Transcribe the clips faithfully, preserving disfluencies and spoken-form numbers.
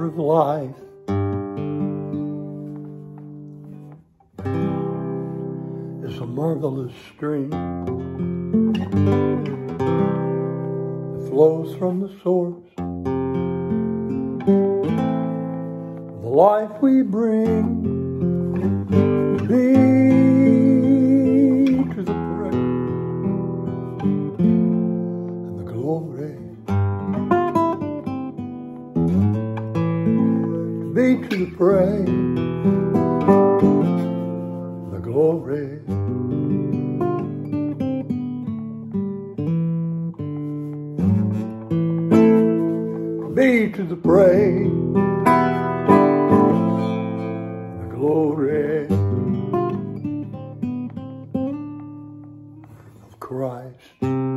water of life. It's a marvelous stream that flows from the source. The life we bring, be to the praise and the glory. Be to the praise, the glory. Be to the praise, the glory of Christ.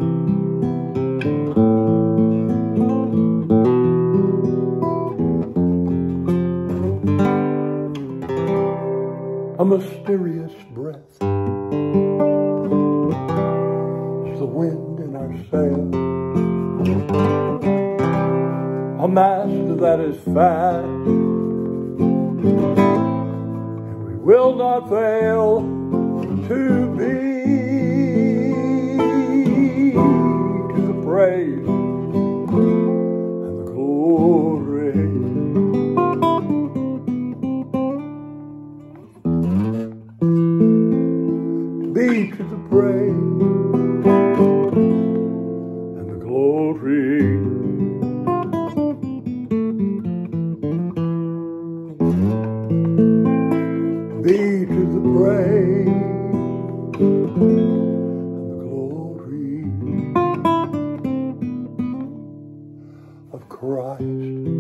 A mysterious breath is the wind in our sails, a mast that is fast, and we will not fail to be to the praise and the glory. Be to the praise and the glory. Be to the praise and the glory of Christ.